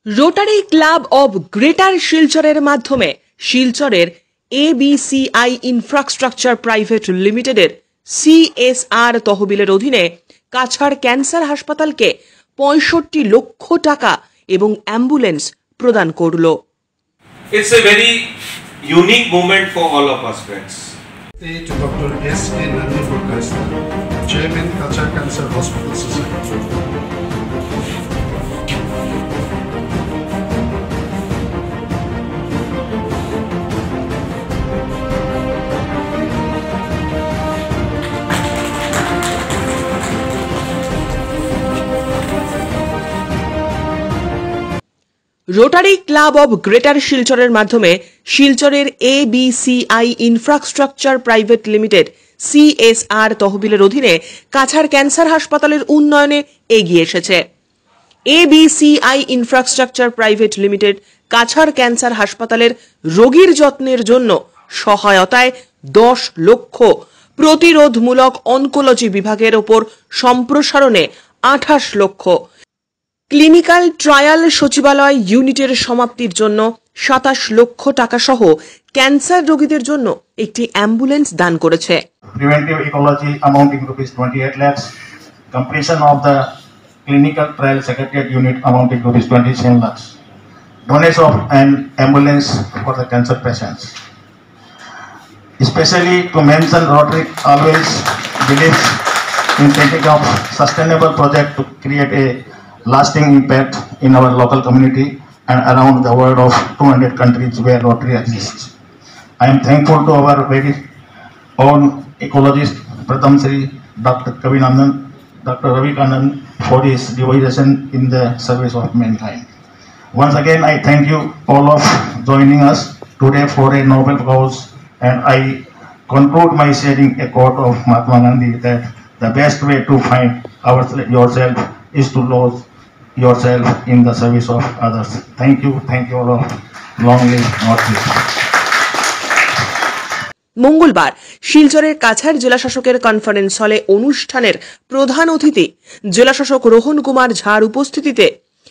Rotary Club of Greater শিলচরের মাধ্যমে শিলচরের ABCI ইনফ্রাস্ট্রাকচার প্রাইভেট লিমিটেডের CSR তহবিলের অধীনে কাছাড় ক্যান্সার হাসপাতালকে ৬৫ লক্ষ টাকা এবং অ্যাম্বুলেন্স প্রদান করল। It's a very unique moment for all of us, friends. To Dr. S.K. Nandi Purkayastha, Chairman, Kachar Cancer Hospital Society. Rotary Club of Greater শিলচরের মাধ্যমে শিলচরের ABCI Infrastructure Private Limited CSR তহবিলের অধীনে কাছাড় ক্যান্সার হাসপাতালের উন্নয়নে এগিয়ে এসেছে। ABCI Infrastructure Private Limited Cachar cancer হাসপাতালের রোগীর যত্নের জন্য সহায়তায় 10 লক্ষ, প্রতিরোধমূলক অনকোলজি বিভাগের ওপর সম্প্রসারণে 28 লক্ষ, ক্লিনিক্যাল ট্রায়াল সচিবালয় ইউনিটের সমাপ্তির জন্য 27 লক্ষ টাকা সহ ক্যান্সার রোগীদের জন্য একটি অ্যাম্বুলেন্স দান করেছে। Preventive ecology amounting to ₹28 lakhs, completion of the clinical trial secretariat unit amounting to ₹27 lakhs, donation of an ambulance for the cancer patients. Especially to mention, Rotary always believes in thinking of sustainable project to create a lasting impact in our local community and around the world of 200 countries where Rotary exists. I am thankful to our very own ecologist Pratham Shri Dr. Kavinandan, Dr. Ravi Kannan for his devotion in the service of mankind. Once again, I thank you all of joining us today for a noble cause, and I conclude my sharing a quote of Mahatma Gandhi that the best way to find yourself is to lose yourself in the service of others. Thank you all of long live Northeast. মঙ্গলবার শিলচরের Cachar জেলাশাসকের conference হলে অনুষ্ঠানের প্রধান অতিথি জেলাশাসক রোহন কুমার ঝার উপস্থিতিতে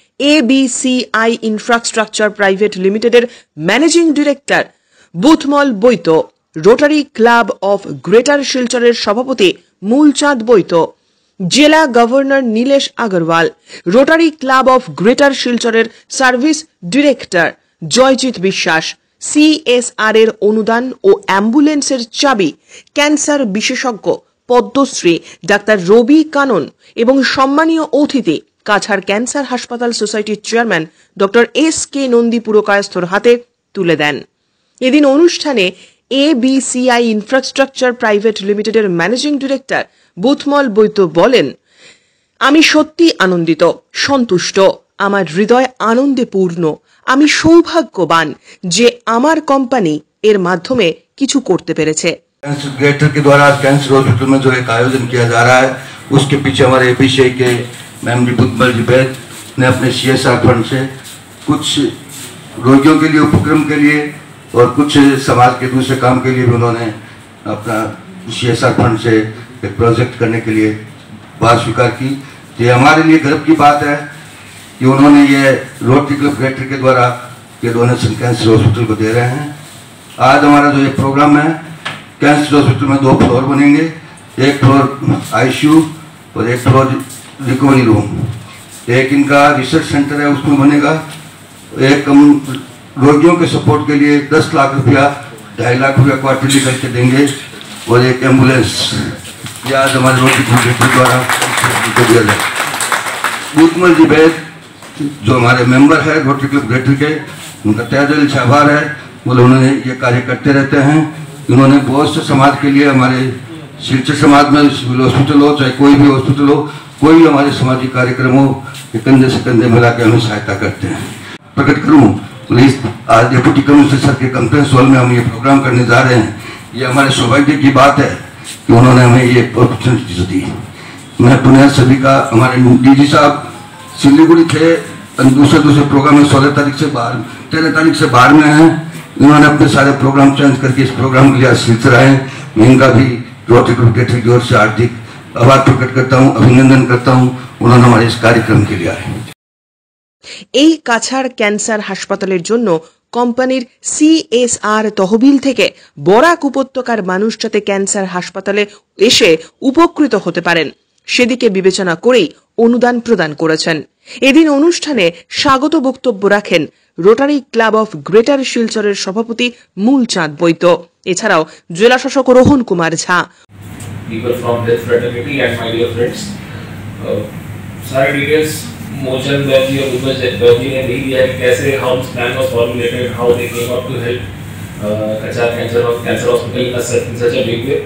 ABCI Infrastructure Private লিমিটেডের managing director Buthmal Baid, Rotary Club of Greater শিলচরের সভাপতি মূলচাঁদ বৈত, জেলা governor Nilesh Agarwal, Rotary Club of Greater শিলচরের service director Joyjit Biswas, CSR এর অনুদান ও অ্যাম্বুলেন্সের চাবি ক্যান্সার বিশেষজ্ঞ পদ্মশ্রী ডাক্তার রবি কানন এবং সম্মানীয় অতিথি কাছাড় ক্যান্সার হাসপাতাল সোসাইটির চেয়ারম্যান ডক্টর S.K. নন্দী পুরকায়স্থর হাতে তুলে দেন। এদিন অনুষ্ঠানে ABCI ইনফ্রাস্ট্রাকচার প্রাইভেট লিমিটেডের ম্যানেজিং ডিরেক্টর বুথমল বৈত বলেন, আমি সত্যি আনন্দিত, সন্তুষ্ট, আমার হৃদয় আনন্দে পূর্ণ, আমি সৌভাগ্যবান যে আমার কোম্পানি এর মাধ্যমে কিছু করতে পেরেছে। कैंसर ग्रेटर के द्वारा कैंसर हॉस्पिटल में जो एक आयोजन किया जा रहा है, उसके पीछे हमारे ABCI के मैम जी बुद्धमल जी बैद ने अपने CSR फंड से कुछ रोगियों के लिए, उपक्रम के लिए और कुछ समाज के दूसरे काम के लिए भी उन्होंने अपना CSR फंड से एक प्रोजेक्ट करने के लिए बात स्वीकार की। ये हमारे लिए गर्व की बात है कि उन्होंने ये रोटरी क्लब ग्रेटर के द्वारा ये डोनेशन कैंसर हॉस्पिटल को दे रहे हैं। आज हमारा जो ये प्रोग्राम है, कैंसर हॉस्पिटल में 2 फ्लोर बनेंगे, एक फ्लोर ICU और एक फ्लोर रिकवरी रूम, एक इनका रिसर्च सेंटर है उसमें बनेगा, एक हम रोगियों के सपोर्ट के लिए 10 लाख रुपया, 2.5 लाख रुपया क्वार्टरली करके देंगे और एक एम्बुलेंस ये आज हमारे रोटरी ग्रेटर द्वारा दिया जाए। बुद्धमल जी बैद जो हमारे मेंबर है रोटरी क्लब ग्रेटर के, उनका तहे दिल से आभार है। बोले उन्होंने ये कार्य करते रहते हैं। इन्होंने बहुत से समाज के लिए, हमारे शिलचर समाज में सिविल हॉस्पिटल हो चाहे कोई भी हॉस्पिटल हो, कोई भी हमारे सामाजिक कार्यक्रम हो, कंधे से कंधे मिला के हमें सहायता करते हैं। प्रकट करूँ प्लीज, आज डिप्टी कमिश्नर सर के कॉन्फ्रेंस हॉल में हम ये प्रोग्राम करने जा रहे हैं। ये हमारे सौभाग्य की बात है कि उन्होंने हमें ये अपॉर्चुनिटी दी। मैं पुनः सभी का, हमारे DG साहब सिलीगुड़ी थे, दूसरे प्रोग्राम में 13 तारीख से बाहर में हैं। इन्होंने अपने सारे प्रोग्राम चेंज करके इस प्रोग्राम के लिए शिलचर आए। मैं इनका भी रोटरी क्लब ग्रेटर की ओर से हार्दिक आभार प्रकट करता हूँ, अभिनंदन करता हूँ। उन्होंने हमारे इस कार्यक्रम के लिए आए। এই কাছাড় ক্যান্সার হাসপাতালের জন্য কোম্পানির CSR তহবিল থেকে বরাক উপত্যকার মানুষ যাতে ক্যান্সার হাসপাতালে এসে উপকৃত হতে পারেন সেদিকে বিবেচনা করেই অনুদান প্রদান করেছেন। এদিন অনুষ্ঠানে স্বাগত বক্তব্য রাখেন রোটারি ক্লাব অফ গ্রেটার শিলচরের সভাপতি মূলচাঁদ বৈত। এছাড়াও জেলা শাসক রোহন কুমার ঝা। सारे डिटेल्स मोचन बैजी और उपज बैजी ने दी है कैसे how this plan was formulated, how they came up to help Cachar cancer hospital in such a big way.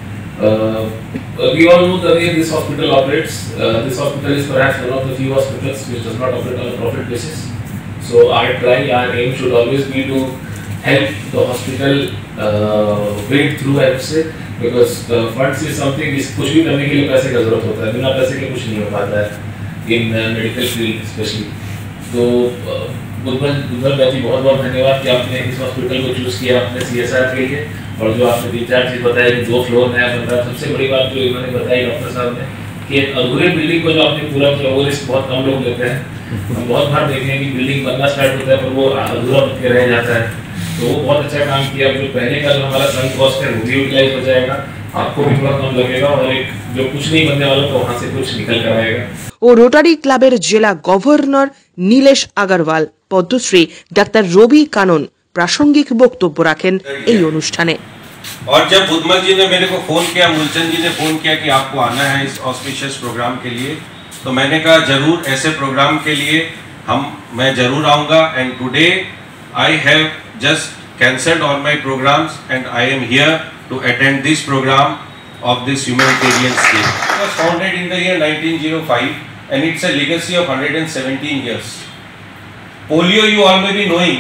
We all know the way this hospital operates. This hospital is perhaps one of the few hospitals which does not operate on a profit basis. So our aim should always be to help the hospital break through, I would say, because funds is something कुछ भी करने के लिए पैसे का जरूरत होता है, बिना पैसे के कुछ नहीं हो पाता है in medical field especially. तो बुद्धल बैजी बहुत धन्यवाद कि आपने इस हॉस्पिटल को चूज किया अपने CSR के लिए, और जो आपने 3-4 चीज बताई कि 2 फ्लोर नया बन रहा है। सबसे बड़ी बात जो इन्होंने बताई डॉक्टर साहब ने कि एक अधूरे बिल्डिंग को जो आपने पूरा किया वो रिस्क बहुत कम लोग लेते हैं। हम बहुत बार देखे हैं कि बिल्डिंग बनना स्टार्ट होता है पर वो अधूरा बन के रह जाता है, तो वो बहुत अच्छा काम किया। जो पहले का जो हमारा सन कॉस्ट है वो भी यूटिलाइज हो जाएगा, आपको भी थोड़ा कम लगेगा, और एक जो कुछ नहीं बनने वालों को वहाँ से कुछ निकल कर आएगा। ও রোটারি ক্লাবের জেলা গভর্নর নীলেশ আগরওয়াল, পদ্মশ্রী ডাক্তার রবি কানন প্রাসঙ্গিক বক্তব্য রাখেন এই অনুষ্ঠানে। और जब बुद्धमल जी ने मेरे को फोन किया, मूलचंद जी ने फोन किया कि आपको आना है इस ऑस्पिशियस प्रोग्राम के लिए, तो मैंने कहा जरूर, ऐसे प्रोग्राम के लिए मैं जरूर आऊंगा। And today I have just cancelled all my programmes and I am here to attend this program of this humanitarian scheme. It was founded in the year 1905 and it's a legacy of 117 years. Polio, you all may be knowing,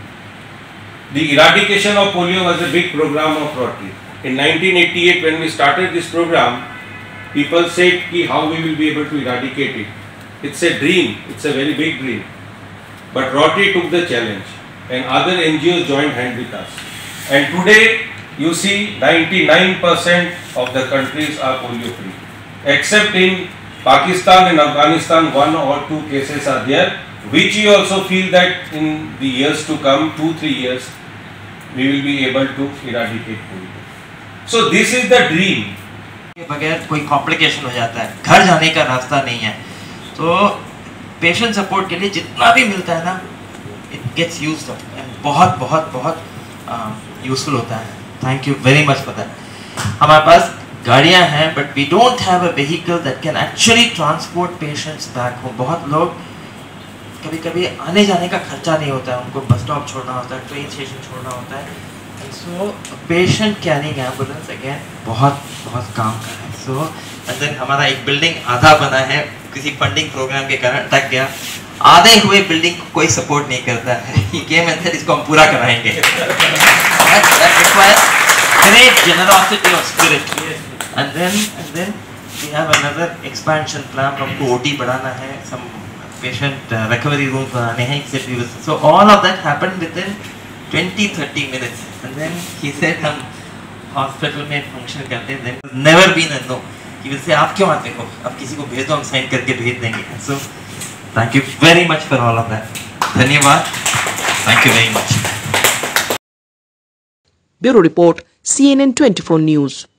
the eradication of polio was a big program of Rotary. In 1988 when we started this program, people said ki how we will be able to eradicate it. It's a dream, it's a very big dream. But Rotary took the challenge and other NGOs joined hand with us. And today you see 99% of the countries are polio free, except in Pakistan and Afghanistan 1 or 2 cases are there, which we also feel that in the years to come, 2-3 years, we will be able to eradicate polio. So this is the dream. बगैर कोई complication हो जाता है, घर जाने का रास्ता नहीं है, तो पेशेंट सपोर्ट के लिए जितना भी मिलता है ना, it gets used up and बहुत बहुत बहुत यूजफुल होता है। Thank you very much for that. हमारे पास गाड़ियां हैं but we don't have a vehicle that can actually transport patients back home. बहुत लोग कभी कभी आने जाने का खर्चा नहीं होता है, उनको बस स्टॉप छोड़ना होता है, ट्रेन स्टेशन छोड़ना होता है। So patient carrying ambulance again बहुत बहुत काम का है। सो एंड देन हमारा एक बिल्डिंग आधा बना है, किसी फंडिंग प्रोग्राम के कारण अटक गया। आधे हुए बिल्डिंग को कोई सपोर्ट नहीं करता है, ही केम एंड सेड इसको हम पूरा कराएंगे। That requires great generosity of spirit. And then we have another expansion plan from OT बढ़ाना है, some patient recovery rooms बनाने हैं, etc. So all of that happened within 20-30 minutes. And then he said हम hospital में function करते हैं, then never been a no. He will say आप क्यों आते हो, अब किसी को भेज दो, हम sign करके भेज देंगे. So thank you very much for all of that. धन्यवाद. Thank you very much. Bureau Report, CNN 24 News.